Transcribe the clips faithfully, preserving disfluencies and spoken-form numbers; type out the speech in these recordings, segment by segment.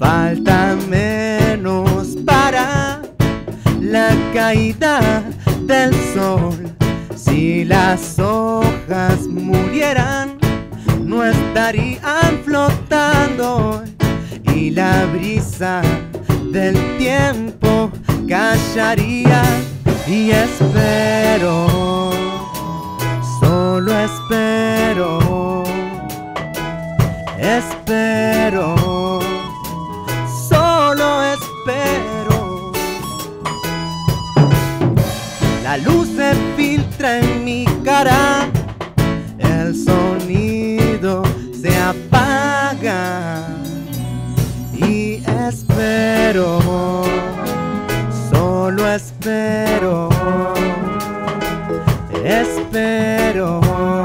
Falta menos para la caída del sol. Si las hojas murieran, no estarían flotando y la brisa del tiempo callaría. Y espero, solo espero, espero, solo espero. La luz se filtra en mi cara, el sonido se apaga y espero, solo espero, espero,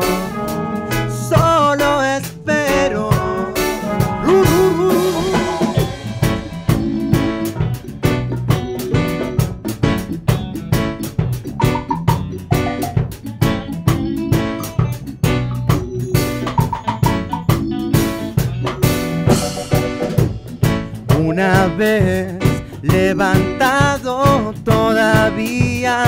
solo espero. Uh, uh, uh. Una vez levantado todavía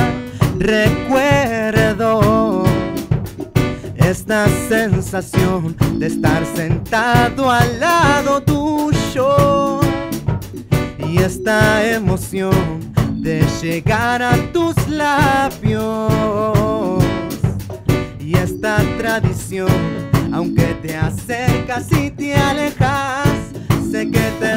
recuerdo esta sensación de estar sentado al lado tuyo y esta emoción de llegar a tus labios y esta tradición, aunque te acercas y te alejas, sé que te